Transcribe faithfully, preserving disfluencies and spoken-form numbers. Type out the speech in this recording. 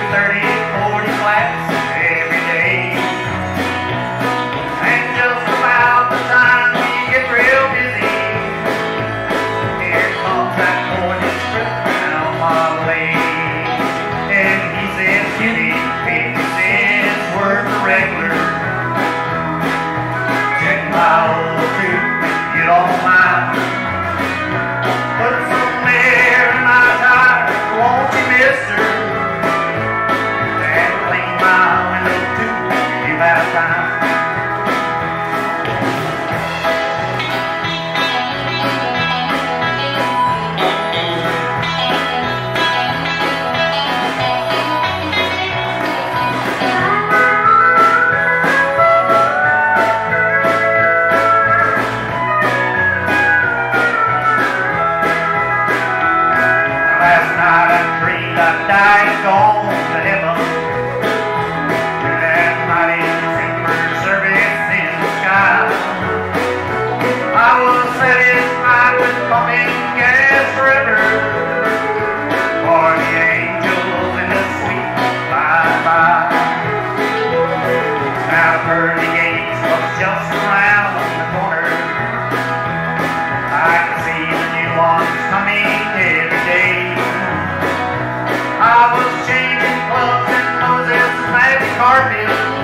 thirty, forty flats every day. And just about the time we get real busy, here comes that morning trip down my way. And he says, Gilley, fifty cents worth of regular. Check my old tube, get on mine. Put some air in my tire, won't you, mister? And clean my window too, if you have time. I died, gone to heaven, to that mighty super service in the sky. I was satisfied with pumping gas forever, for the angels in the sweet bye-bye. Now the pearly gates was just around the corner. I can see the new ones coming every day. I was changing clubs and Moses' magic carpet.